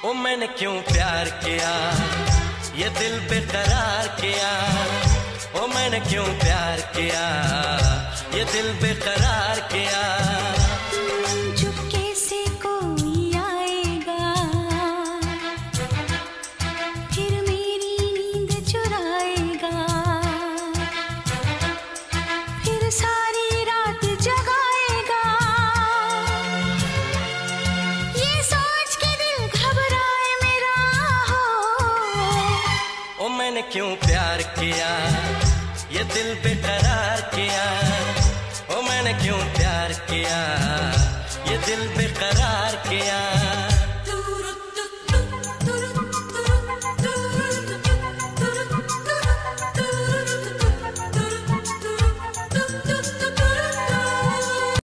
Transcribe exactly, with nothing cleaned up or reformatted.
ओ मैंने क्यों प्यार किया, ये दिल बेकरार किया। ओ मैंने क्यों प्यार किया, ये दिल बेकरार किया। चुपके से कोई आएगा, फिर मेरी नींद चुराएगा, फिर सारी रात जगाएगा। ये सोच के दिल घबराए मेरा हो। ओ मैंने क्यों प्यार किया, ये दिल बेकरार किया। ओ मैंने क्यों प्यार किया, ये दिल बेकरार